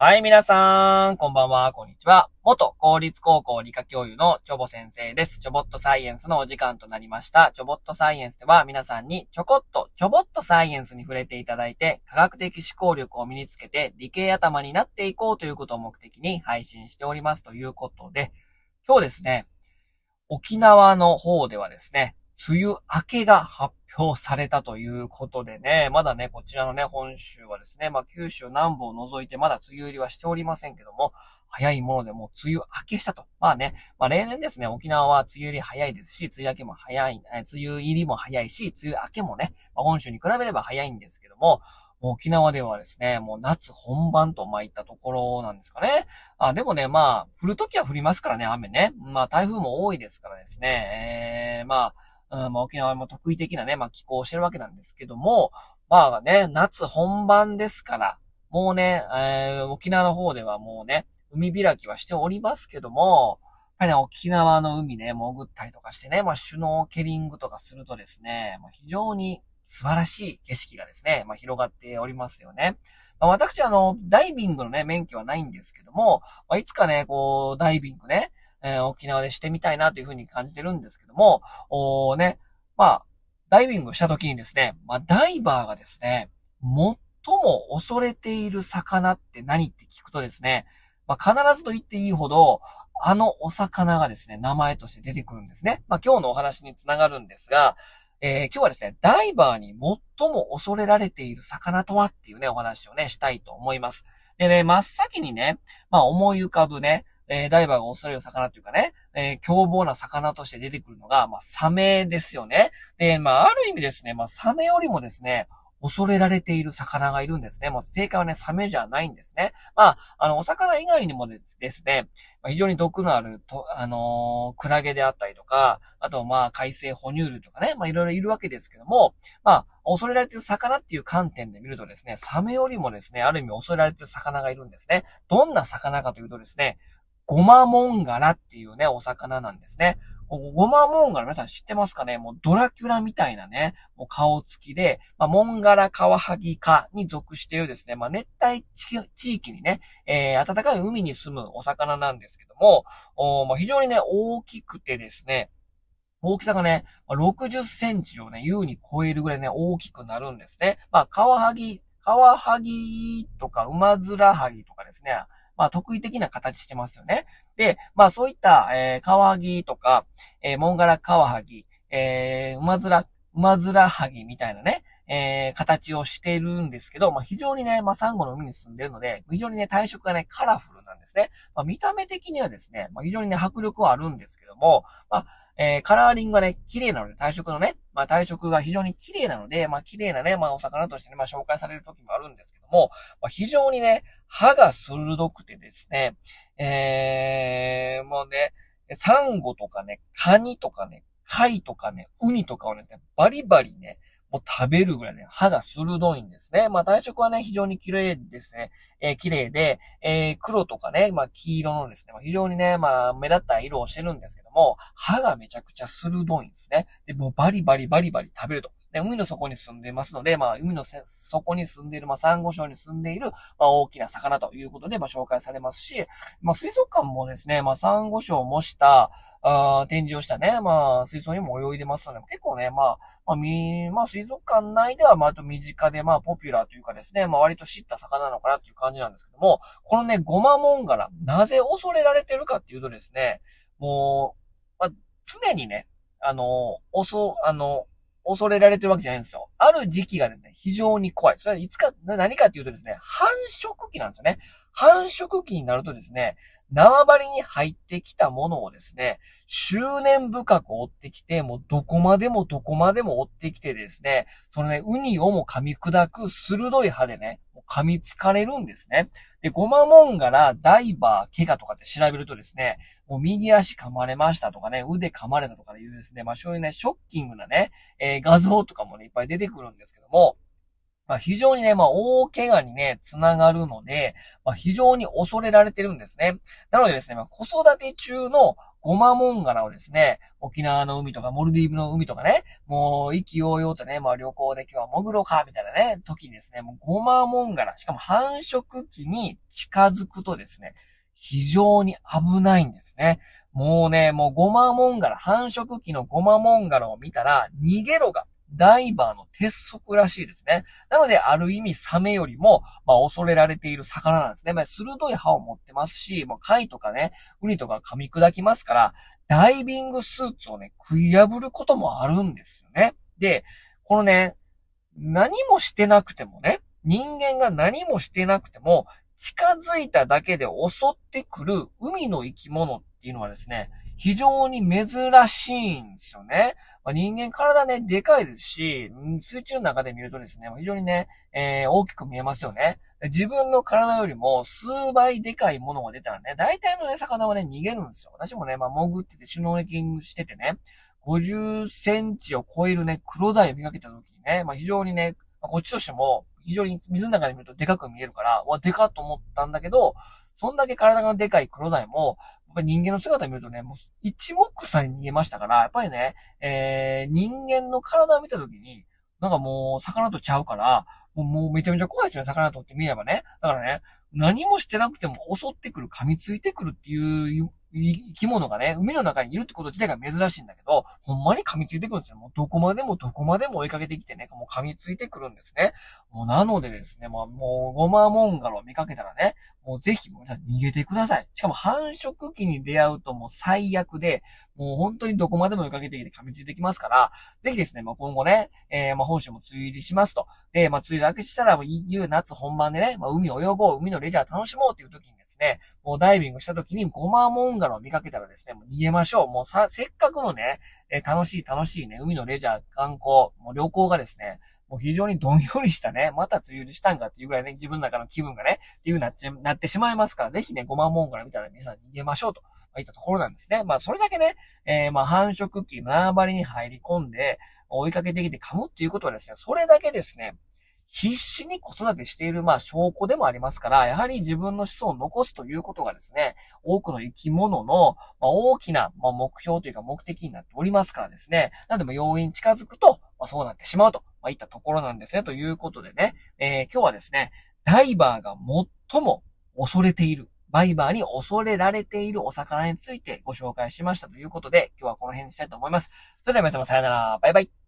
はい、皆さん、こんばんは、こんにちは。元公立高校理科教諭のチョボ先生です。チョボットサイエンスのお時間となりました。チョボットサイエンスでは皆さんにちょぼっとサイエンスに触れていただいて、科学的思考力を身につけて理系頭になっていこうということを目的に配信しておりますということで、今日ですね、沖縄の方ではですね、梅雨明けが発表されたということでね、まだね、こちらのね、本州はですね、九州南部を除いてまだ梅雨入りはしておりませんけども、早いものでもう梅雨明けしたと。例年ですね、沖縄は梅雨入り早いですし、梅雨明けも早い、梅雨入りも早いし、梅雨明けもね、本州に比べれば早いんですけども、沖縄ではですね、もう夏本番といったところなんですかね。でもね、降るときは降りますからね、雨ね。台風も多いですからですね。沖縄も得意的なね、気候をしてるわけなんですけども、夏本番ですから、もうね、沖縄の方ではもうね、海開きはしておりますけども、やっぱりね、沖縄の海ね、潜ったりとかしてね、シュノーケリングとかするとですね、非常に素晴らしい景色がですね、広がっておりますよね。私ダイビングのね、免許はないんですけども、いつかね、ダイビングね、沖縄でしてみたいなというふうに感じてるんですけども、ダイビングした時にですね、ダイバーがですね、最も恐れている魚って何って聞くとですね、必ずと言っていいほど、あのお魚がですね、名前として出てくるんですね。今日のお話につながるんですが、今日はですね、ダイバーに最も恐れられている魚とはっていうね、お話をね、したいと思います。でね、真っ先にね、思い浮かぶね、ダイバーが恐れる魚というかね、凶暴な魚として出てくるのが、サメですよね。で、ある意味ですね、サメよりもですね、恐れられている魚がいるんですね。正解はね、サメじゃないんですね。お魚以外にもですね、非常に毒のあるクラゲであったりとか、あと、海生哺乳類とかね、いろいろいるわけですけども、恐れられている魚っていう観点で見るとですね、サメよりもですね、ある意味恐れられている魚がいるんですね。どんな魚かというとですね、ゴマモンガラっていうね、お魚なんですね。ゴマモンガラ皆さん知ってますかね？もうドラキュラみたいなね、もう顔つきで、モンガラカワハギ科に属しているですね、熱帯地域にね、暖かい海に住むお魚なんですけども、非常にね、大きくてですね、大きさがね、60センチをね、優に超えるぐらいね、大きくなるんですね。カワハギとか、ウマヅラハギとかですね、特異的な形してますよね。で、そういった、カワハギとか、モンガラカワハギ、ウマヅラハギみたいなね、形をしているんですけど、非常にね、サンゴの海に住んでいるので、非常にね、体色がね、カラフルなんですね。見た目的にはですね、非常にね、迫力はあるんですけども、カラーリングがね、綺麗なので、体色のね、体色が非常に綺麗なので、綺麗なね、お魚としてね、紹介される時もあるんですけども、非常にね、歯が鋭くてですね、もうね、サンゴとかね、カニとかね、貝とかね、ウニとかをね、バリバリね、もう食べるぐらいね、歯が鋭いんですね。体色はね、非常に綺麗ですね。綺麗で、黒とかね、黄色のですね、非常にね、目立った色をしてるんですけども、歯がめちゃくちゃ鋭いんですね。で、もうバリバリ食べると。で、海の底に住んでいますので、海の底に住んでいる、サンゴ礁に住んでいる、大きな魚ということで、紹介されますし、水族館もですね、サンゴ礁を模した、展示をしたね、水槽にも泳いでますので、結構ね、水族館内では、あと身近で、ポピュラーというかですね、割と知った魚なのかなっていう感じなんですけども、このね、ゴマモンガラ、なぜ恐れられてるかっていうとですね、もう、常にね、恐れられてるわけじゃないんですよ。ある時期がね、非常に怖い。それはいつか、何かっていうとですね、繁殖期なんですよね。繁殖期になるとですね、縄張りに入ってきたものをですね、執念深く追ってきて、もうどこまでも追ってきてですね、そのね、ウニをも噛み砕く鋭い歯でね、噛みつかれるんですね。で、ゴマモンガラ、ダイバー、怪我とかって調べるとですね、もう右足噛まれましたとかね、腕噛まれたとかいうですね、そういうね、ショッキングなね、画像とかもね、いっぱい出てくるんですけども、非常にね、大怪我にね、つながるので、非常に恐れられてるんですね。なのでですね、子育て中のゴマモンガラをですね、沖縄の海とかモルディーブの海とかね、もう意気揚々とね、旅行で今日は潜ろうか、みたいなね、時にですね、もうゴマモンガラ、しかも繁殖期に近づくとですね、非常に危ないんですね。もうゴマモンガラ、繁殖期のゴマモンガラを見たら、逃げろがダイバーの鉄則らしいですね。なので、ある意味サメよりも、恐れられている魚なんですね。鋭い歯を持ってますし、貝とかね、ウニとか噛み砕きますから、ダイビングスーツをね、食い破ることもあるんですよね。で、このね、何もしてなくてもね、人間が何もしてなくても、近づいただけで襲ってくる海の生き物っていうのはですね、非常に珍しいんですよね。人間体ね、でかいですし、水中の中で見るとですね、非常にね、大きく見えますよね。自分の体よりも数倍でかいものが出たらね、大体のね、魚はね、逃げるんですよ。私もね、潜ってて、シュノーケリングしててね、50センチを超えるね、黒鯛を見かけた時にね、非常にね、こっちとしても、非常に水の中で見るとでかく見えるから、でかっと思ったんだけど、そんだけ体がでかい黒鯛も、やっぱり人間の姿を見るとね、もう一目散に逃げましたから、やっぱりね、人間の体を見たときに、なんかもう魚とちゃうから、もうめちゃめちゃ怖いですよね、魚とって見ればね。だからね、何もしてなくても襲ってくる、噛みついてくるっていう生き物がね、海の中にいるってこと自体が珍しいんだけど、ほんまに噛みついてくるんですよ。もうどこまでも追いかけてきてね、もう噛みついてくるんですね。もうなのでですね、もうゴマモンガルを見かけたらね、もうぜひ逃げてください。しかも繁殖期に出会うともう最悪で、もう本当にどこまでも追いかけてきて噛みついてきますから、ぜひですね、今後ね、本州も梅雨入りしますと。で、梅雨明けしたら、夏本番でね、海を泳ごう、海のレジャー楽しもうっていう時にですね、もうダイビングした時にゴマモンガルを見かけたらですね、もう逃げましょう。せっかくのね、楽しいね、海のレジャー、観光、もう旅行がですね、もう非常にどんよりしたね、また梅雨入りしたんかっていうぐらいね、自分の中の気分がね、っていうなってしまいますから、ぜひね、ゴマモンガル見たら皆さん逃げましょうと。いったところなんですね。それだけね、繁殖期、縄張りに入り込んで、追いかけてきて噛むっていうことはですね、それだけですね、必死に子育てしている、証拠でもありますから、やはり自分の子孫を残すということがですね、多くの生き物の、大きな、目標というか目的になっておりますからですね。なので、要因近づくと、そうなってしまうと、いったところなんですね。ということでね、今日はですね、ダイバーが最も恐れている、ダイバーに恐れられているお魚についてご紹介しましたということで、今日はこの辺にしたいと思います。それでは皆様さよなら、バイバイ。